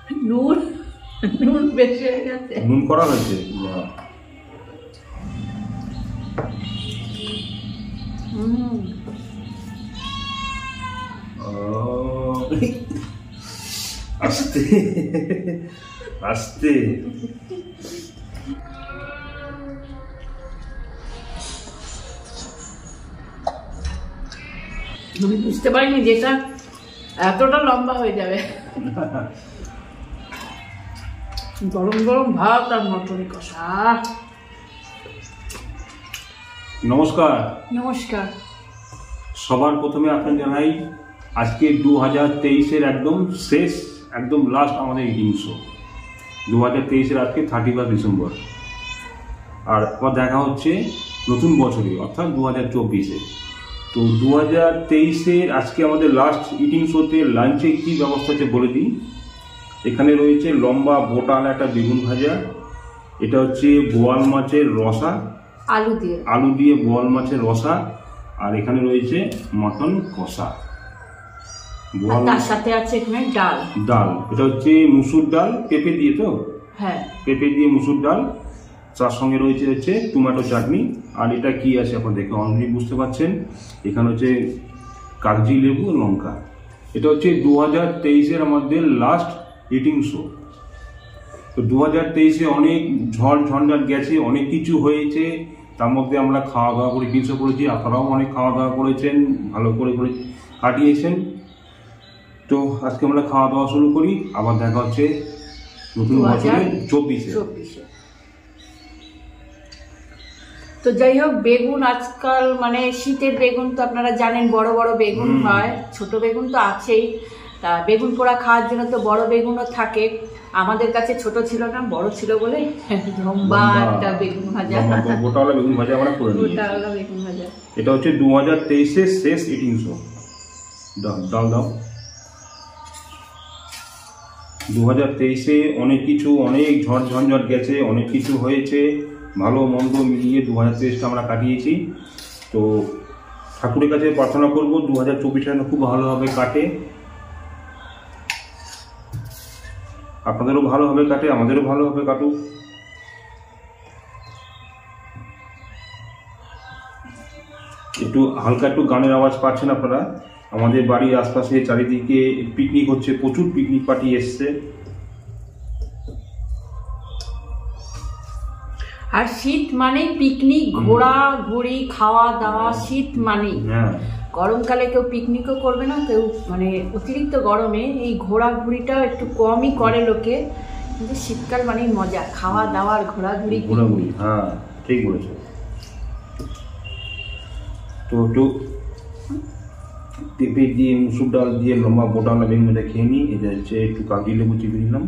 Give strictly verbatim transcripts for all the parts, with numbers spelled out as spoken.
নুন নুন বেশি হয়ে গেছে। নুন করা হয়েছে। আস্তে আস্তে আমি বুঝতে পারিনি যেটা এতটা লম্বা হয়ে যাবে। গরম গরম ভাত আর মটর কষা। নমস্কার। নমস্কার। সবার প্রথমে আপনার জানাই আজকে দু হাজার তেইশের একদম শেষ, একদম লাস্ট আমাদের ইটিং শো। দু হাজার তেইশের আজকে থার্টি ফার্স্ট ডিসেম্বর, আর আবার দেখা হচ্ছে নতুন বছরে অর্থাৎ দু হাজার চব্বিশে। তো দু হাজার তেইশের আজকে আমাদের লাস্ট ইটিং শোতে লাঞ্চে কী ব্যবস্থা আছে বলে দিই। এখানে রয়েছে লম্বা বোটাল একটা বেগুন ভাজা, এটা হচ্ছে বোয়াল মাছের রসা, আলু দিয়ে আলু দিয়ে বোয়াল মাছের রসা, আর এখানে রয়েছে মটন কষা। তার সাথে আছে এখানে ডাল। ডাল এটা হচ্ছে মুসুর ডাল, পেঁপে দিয়ে, তো হ্যাঁ পেঁপে দিয়ে মুসুর ডাল। তার সঙ্গে রয়েছে হচ্ছে টমেটো চাটনি। আর এটা কি আছে আপনারা দেখে অলরেডি বুঝতে পারছেন, এখানে হচ্ছে কাগজি লেবু, লঙ্কা। এটা হচ্ছে দু হাজার তেইশের আমাদের লাস্ট ইটিং শো। তো দু হাজার তেইশে অনেক ঝড় ঝঞ্ঝাট গেছে, অনেক কিছু হয়েছে, তার মধ্যে আমরা খাওয়া দাওয়া করে কিছু করেছি, আপনারাও অনেক খাওয়া দাওয়া করেছেন, ভালো করে করে কাটিয়েছেন। তো আজকে আমরা খাওয়া দাওয়া শুরু করি, আবার দেখা হচ্ছে নতুন বছরে চব্বিশে। তো যাই হোক, বেগুন আজকাল মানে শীতের বেগুন তো আপনারা জানেন, বড় বড় বেগুন হয়, ছোট বেগুন তো আছেই। তা বেগুন পোড়া খাওয়ার জন্য তো বড় বেগুনও থাকে। আমাদের কাছে ছোট ছিল না, বড় ছিল বলে লম্বা একটা বেগুন ভাজা, গোটাওয়ালা বেগুন ভাজা আমরা করে নিয়েছি। গোটাওয়ালা বেগুন ভাজা। এটা হচ্ছে দু হাজার তেইশের শেষ ইটিং শো। দাও দাও দাও। দু হাজার তেইশে অনেক কিছু, অনেক ঝড় ঝঞ্ঝট গেছে, অনেক কিছু হয়েছে, ভালো মন্দ মিলিয়ে দু হাজার তেইশটা আমরা কাটিয়েছি। তো ঠাকুরের কাছে প্রার্থনা করবো দু হাজার চব্বিশটা যেন খুব ভালোভাবে কাটে, আপনাদেরও ভালোভাবে কাটে, আমাদেরও ভালোভাবে কাটুক। একটু হালকা একটু গানের আওয়াজ পাচ্ছেন আপনারা। আমাদের বাড়ির আশপাশে চারিদিকে পিকনিক হচ্ছে, প্রচুর পিকনিক পার্টি এসছে। আর শীত মানে পিকনিক, ঘোরা ঘুরি, খাওয়া দাওয়া, শীত মানে। গরমকালে কেউ পিকনিকও করবে না, কেউ মানে অতিরিক্ত গরমে এই ঘোরাঘুরিটাও একটু কমই করে লোকে, কিন্তু শীতকাল মানেই মজা, খাওয়া দাওয়ার ঘোরাঘুরি ঘোরাঘুরি। হ্যাঁ ঠিক বলেছো। তো একটু পেঁপে দিয়ে মুসুর ডাল দিয়ে লম্বা বোটাওয়ালা বেগুনটা খেয়ে নিই। এটা হচ্ছে একটু কাগজি লেবু চিপে নিলাম।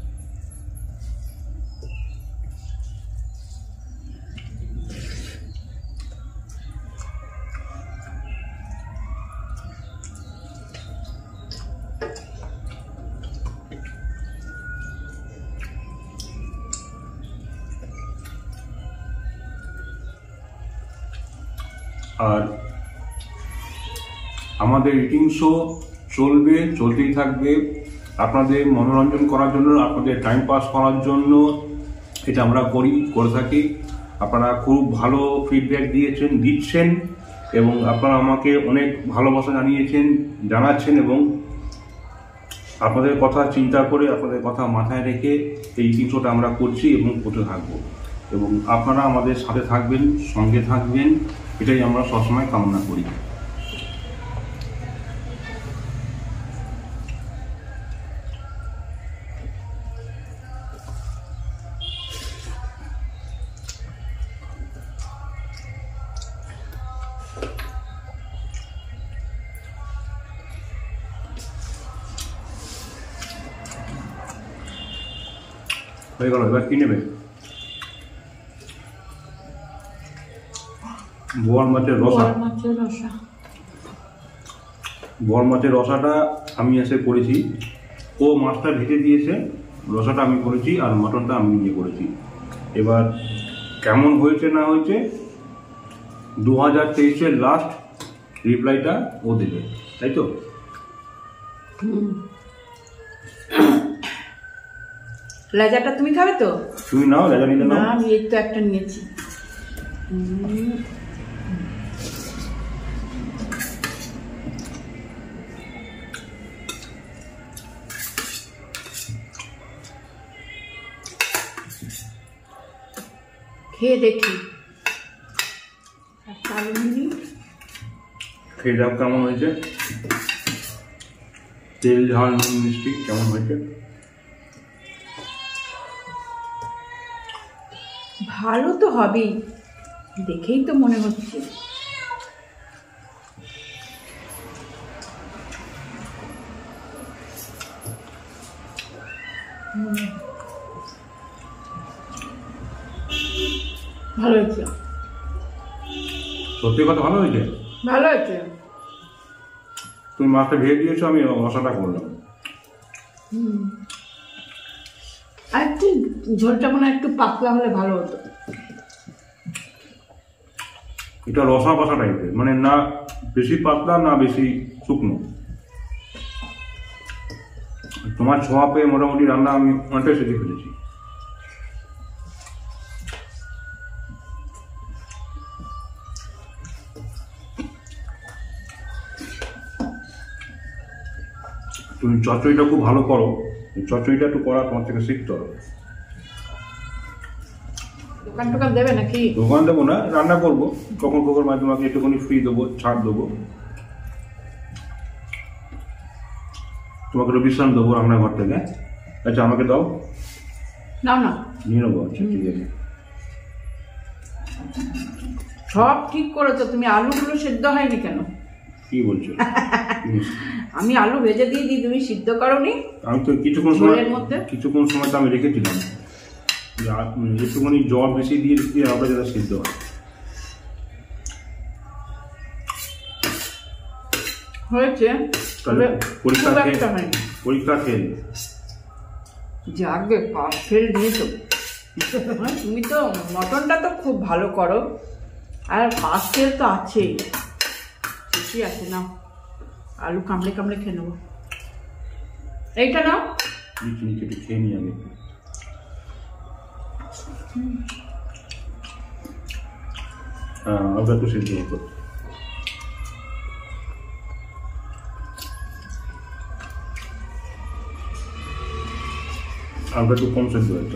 আর আমাদের ইটিং শো চলবে, চলতেই থাকবে। আপনাদের মনোরঞ্জন করার জন্য, আপনাদের টাইম পাস করার জন্য এটা আমরা করি, করে থাকি। আপনারা খুব ভালো ফিডব্যাক দিয়েছেন, দিচ্ছেন, এবং আপনারা আমাকে অনেক ভালোবাসা জানিয়েছেন, জানাচ্ছেন, এবং আপনাদের কথা চিন্তা করে, আপনাদের কথা মাথায় রেখে এই ইটিং শোটা আমরা করছি এবং করতে থাকবো। এবং আপনারা আমাদের সাথে থাকবেন, সঙ্গে থাকবেন, এটাই আমরা সবসময় কামনা করি। হয়ে গেল, এবার কি নেবে? বোয়াল মাছের রসা। বোয়াল মাছের রসাটা আমি এসে করেছি, ও মাছটা ভেজে দিয়েছে, রসাটা আমি করেছি, আর মটনটা আমি নিজে করেছি। এবার কেমন হয়েছে না হয়েছে দু হাজার তেইশের লাস্ট রিপ্লাইটা ও দেবে, তাই তো? লেজাটা তুমি খাবে তো? তুমি নাও, লেজা নিতে না নাও। আমি এই তো একটা নিয়েছি। উম, খেয়ে দেখি একটা আলু নিই। খেয়ে যাও কেমন হয়েছে, তেল ঝাল নুন মিষ্টি কেমন হয়েছে? ভালো তো হবেই, দেখেই তো মনে হচ্ছে। হুম, ভালো হয়েছে, সত্যি কথা ভালো হয়েছে। ভালো হয়েছে। তুমি মাছটা ভেজে দিয়েছো, আমি রসাটা করলাম। হুম, আর একটু ঝোলটা মনে হয় একটু পাতলা হলে ভালো হতো। এটা রসা বসা টাইপের, মানে না বেশি পাতলা না বেশি শুকনো। তোমার ছোঁয়া পেয়ে মোটামুটি রান্না আমি অনেকটাই শিখে ফেলেছি। তুমি চচ্চড়িটা খুব ভালো করো, এই চচ্চড়িটা একটু করা তোমার থেকে শিখতে হবে। দোকান টোকান দেবে নাকি? দোকান দেবো না, রান্না করবো, কখন কখন মাঝে তোমাকে একটুখানি ফ্রি দেবো, ছাড় দেবো, তোমাকে একটু বিশ্রাম দেবো রান্নাঘর থেকে। আচ্ছা আমাকে দাও, নাও না, নিয়ে নেবো। আচ্ছা ঠিক আছে। সব ঠিক করেছো তুমি, আলুগুলো সিদ্ধ হয়নি কেন? কি বলছো? আমি আলু ভেজে দিয়ে দিই, তুমি সিদ্ধ করোনি? আমি তো কিছুক্ষণ সময় ঝোলের মধ্যে? কিছুক্ষণ সময় তো আমি রেখেছিলাম, যে আ- একটুখানি জল বেশি দিয়ে দিয়ে আবার যেটা সিদ্ধ হয়। হয়েছে, তাহলে তবে পরীক্ষা খুব খেয়ে একটা হয়নি। পরীক্ষা খেয়ে যাকে পাস ফেল দিয়েছো। হ্যাঁ, তুমি তো মটনটা তো খুব ভালো করো, আর পাস ফেল তো আছেই, ঠিকই আছে। না আলু কামড়ে কামড়ে খেয়ে নেবো, এইটা নাও। নিচে নিচে একটু খেয়ে নিই আগে। হ্যাঁ আলুটা একটু সিদ্ধ হতো। আলুটা একটু কম সিদ্ধ হয়েছে।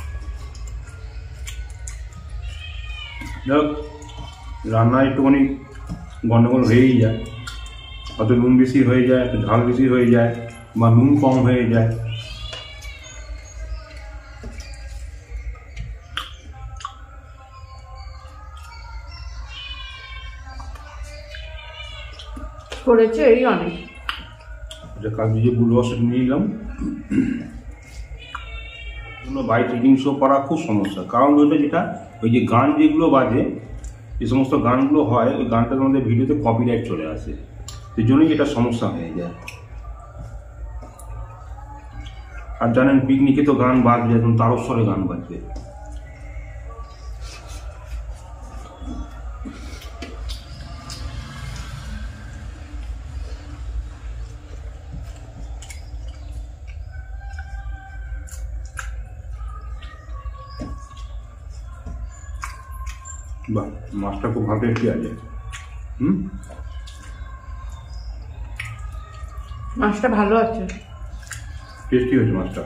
যাক, রান্না একটুখানি গন্ডগোল হয়েই যায়, হয়তো নুন বেশি হয়ে যায়, একটু ঝাল বেশি হয়ে যায়, বা নুন কম হয়ে যায়। করেছে এই অনেক। যে কাজে যে গুলো সেটা নিয়ে নিলাম। বাইক রিডিং শো করা খুব সমস্যা, কারণ ওইটা যেটা ওই যে গান যেগুলো বাজে, যে সমস্ত গানগুলো হয়, ওই গানটার মধ্যে ভিডিওতে কপিরাইট চলে আসে, সেই জন্যই এটা সমস্যা হয়ে যায়। আর জানেন পিকনিকে তো গান বাজবে, একদম তারস্বরে গান বাজবে। বাহ, মাছটা খুব ভালো টেস্টি আছে। হুম, মাছটা ভালো আছে, টেস্টি হয়েছে মাছটা।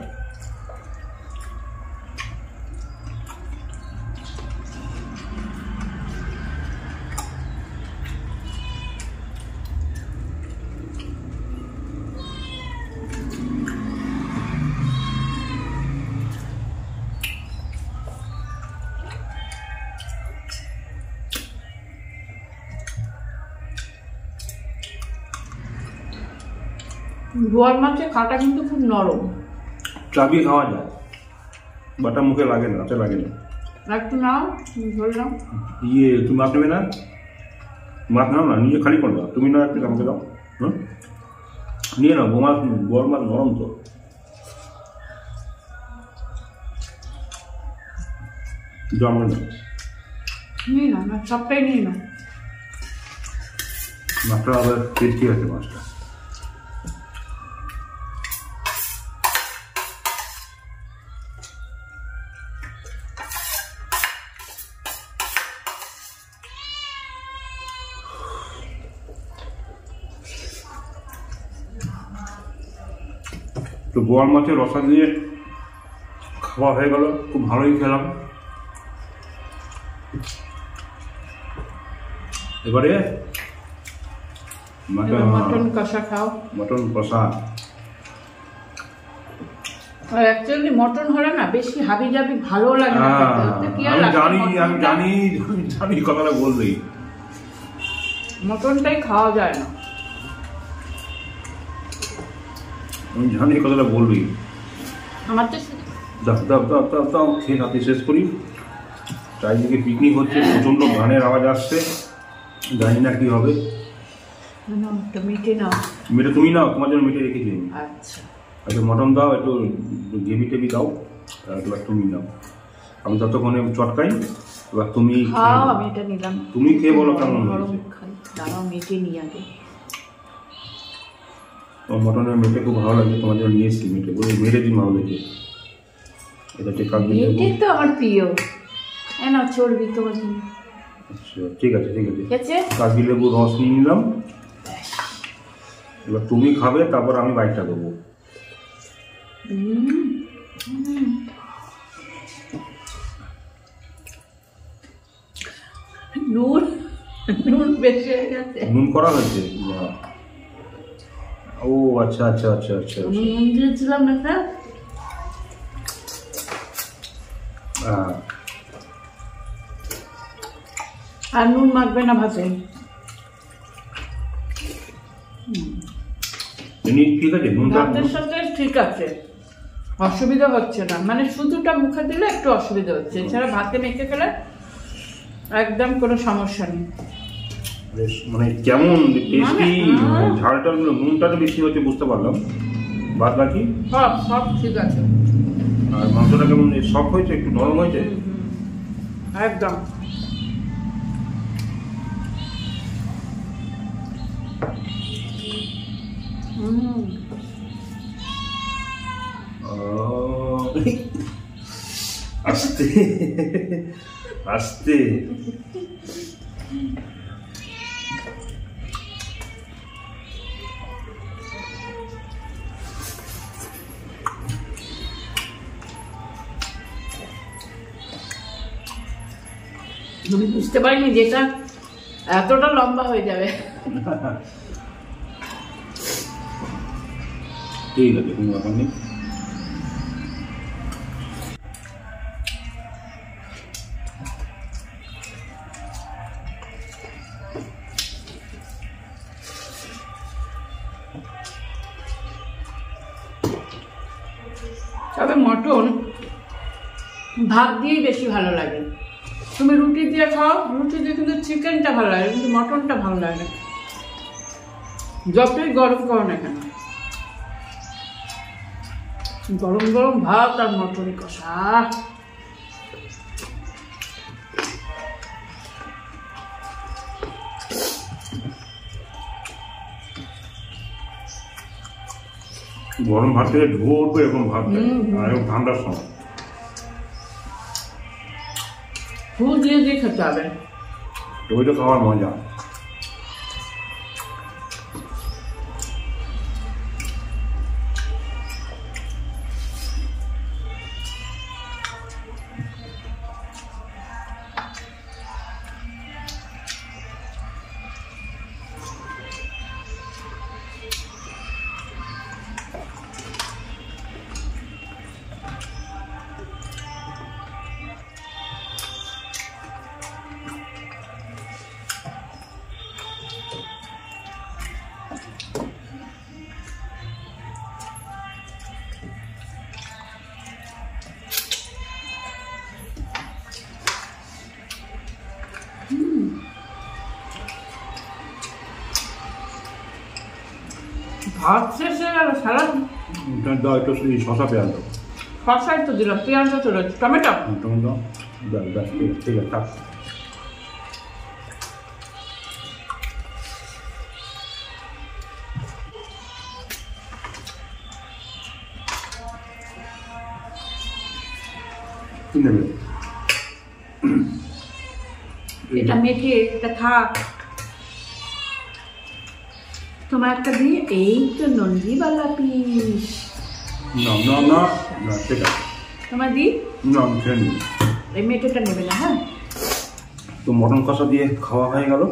বোয়াল মাছের কাঁটা কিন্তু খুব নরম, চাবিয়ে খাওয়া যায়, বাটা মুখে লাগে না, হাতে লাগে না। একটু নাও, ধরে নাও। ইয়ে তুমি মাছ নেবে না? মাছ নাও না, নিজে খালি করে দাও, তুমি না একটু আমাকে দাও। হুম, নিয়ে নাও, বোমা বড় মাছ নরম তো। জমা না, নিয়ে নাও না, সবটাই নিয়ে নাও। মাছটা আবার টেস্টি আছে মাছটা। তো বোয়াল মাছের রসা দিয়ে খাওয়া হয়ে গেল, খুব ভালোই খেলাম। এবারে মটন কষা খাও। মটন কষা আর অ্যাকচুয়ালি মটন হলে না বেশি হাবি জাবি ভালো লাগে না খেতে। কি আর আমি লাগে জানি আমি মটনটা- জানি আমি জানি কথাটা বললেই মটনটাই খাওয়া যায় না। আমি জানি কথাটা বলবি। আমার তো শুধু দাও দাও দাও দাও দাও খেয়ে হাতে শেষ করি। চারিদিকে পিকনিক হচ্ছে, প্রচন্ড গানের আওয়াজ আসছে, জানি না কি হবে। না, একটু মিটে নাও। মেটে তুমি নাও, তোমার জন্য মেটে রেখেছি আমি। আচ্ছা, একটু মটন দাও, একটু গ্রেভি টেভি দাও, আর এবার তুমি নাও। আমি ততক্ষণে চটকাই, এবার তুমি খাও। আমি এটা নিলাম। তুমি খেয়ে বলো কেমন গরম হয়েছে। খাই, দাঁড়াও মেটে নিয়ে আগে। তোমার মটনের মেটে খুব ভালো লাগছে, তোমার জন্য নিয়ে এসেছি মেটে, বলে মেটে দিন ভালো লেগেছে। এটা ঠিক কাজ মেটে তো আমার প্রিয়। এ না চর্বি তোমার জন্য। আচ্ছা ঠিক আছে ঠিক আছে ঠিক আছে, কাগজি লেবুর রস নিয়ে নিলাম। এবার তুমি খাবে, তারপর আমি বাইকটা দেবো। হুম, হুম। নুন নুন বেশি হয়ে গেছে। নুন করা হয়েছে? বাহ। ও আচ্ছা আচ্ছা আচ্ছা আচ্ছা আমি আচ্ছা। নুন দিয়েছিলাম না স্যার। হ্যাঁ। আর নুন মাখবে না ভাতে। এমনি ঠিক আছে নুনটা? ভাতের সাথে ঠিক আছে, অসুবিধা হচ্ছে না। মানে শুধুটা মুখে দিলে একটু অসুবিধা হচ্ছে, এছাড়া ভাতে মেখে খেলে একদম কোনো সমস্যা নেই। বেশ, মানে কেমন টেস্টি, মানে, ঝালটা নুনটা তো বেশি হচ্ছে বুঝতে পারলাম, বাদ বাকি সব সব ঠিক আছে। আর মাংসটা কেমন সফট হয়েছে, একটু নরম হয়েছে? হুম, হুম, একদম। হুম, আহ, আস্তে আস্তে। আমি বুঝতে পারিনি যেটা এতটা লম্বা হয়ে যাবে। ঠিক আছে, কোনো ব্যাপার নেই। তবে মটন ভাত দিয়েই বেশি ভালো লাগে। তুমি রুটি দিয়ে খাও, রুটি দিয়ে কিন্তু চিকেনটা ভালো লাগে, কিন্তু মটনটা ভালো লাগে না, যতই গরম করো না কেন। গরম গরম ভাত আর মটন কষা, গরম ভাত থেকে ঢোকবে এরকম ভাত খাই। হুম, হুম। আর এরকম ঠান্ডার সময় ফুল দিয়ে দিয়ে খেতে হবে। তো ওইটা খাওয়ার মজা। ভাত শেষ হয়ে গেল, স্যালাড এটা দাও, একটু এই শশা পেঁয়াজ দাও। কষাই তো দিলাম, পেঁয়াজও চলে যাচ্ছে, টমেটো। টমেটো দাও, দাও ব্যাস, ঠিক আছে, ঠিক আছে থাক। কি নেবে? এটা মেখে এটা থাক, তোমার একটা দিয়ে। এই তো নন্দীবালা পিস, না না না না ঠিক আছে তোমার দি না আমি খেয়ে নিই। এই মেটোটা নেবে না হ্যাঁ। তো মটন কষা দিয়ে খাওয়া হয়ে গেল।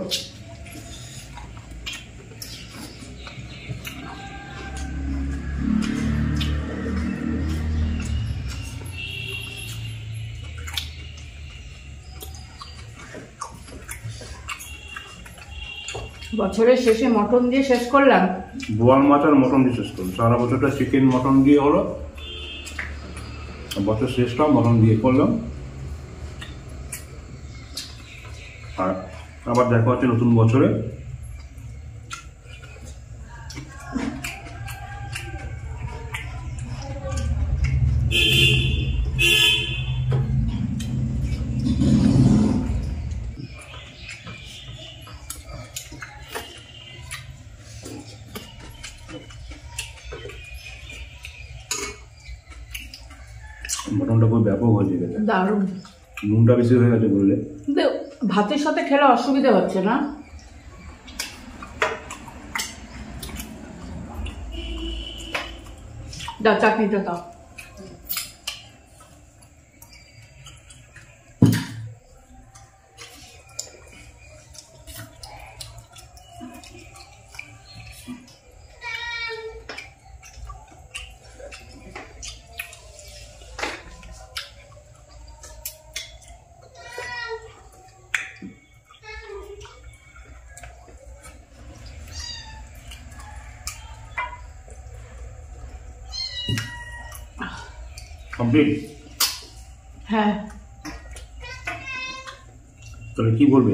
বছরের শেষে মটন দিয়ে শেষ করলাম। বোয়াল মাছ আর মটন দিয়ে শেষ করলাম। সারা বছরটা চিকেন মটন দিয়ে হলো, বছর শেষটা মটন দিয়ে করলাম। আর আবার দেখা হচ্ছে নতুন বছরে। মটনটা খুব ব্যাপক হয়েছে, দারুণ। নুনটা বেশি হয়ে গেছে বললে। কিন্তু ভাতের সাথে খেলে অসুবিধা হচ্ছে না। দাও চাটনিটা দাও। কমপ্লিট? হ্যাঁ। তাহলে কি বলবে?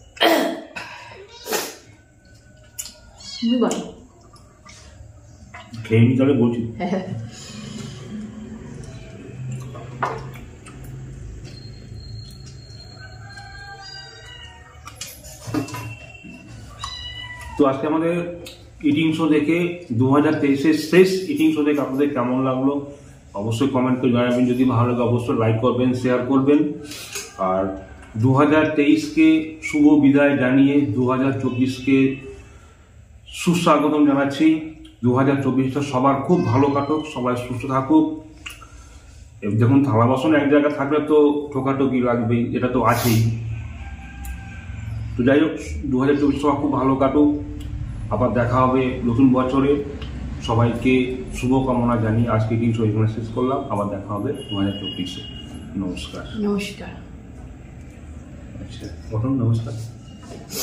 তুমি বলো। খেয়ে নি তাহলে বলছি। তো আজকে আমাদের ইটিং শো দেখে দু হাজার তেইশের শেষ ইটিং শো দেখে আপনাদের কেমন লাগলো অবশ্যই কমেন্ট করে জানাবেন। যদি ভালো লাগে অবশ্যই লাইক করবেন, শেয়ার করবেন। আর দু হাজার তেইশকে শুভ বিদায় জানিয়ে দু হাজার চব্বিশকে সুস্বাগতম জানাচ্ছি। দু হাজার চব্বিশটা সবার খুব ভালো কাটুক, সবাই সুস্থ থাকুক। যখন থালা বাসন এক জায়গায় থাকলে তো ঠোকাঠকি লাগবেই, এটা তো আছেই। তো যাই হোক, দু হাজার চব্বিশ সবার খুব ভালো কাটুক। আবার দেখা হবে নতুন বছরে। সবাইকে শুভকামনা জানিয়ে আজকে দিন এখানে শেষ করলাম। আবার দেখা হবে দু হাজার চব্বিশে। নমস্কার। নমস্কার। আচ্ছা, নমস্কার।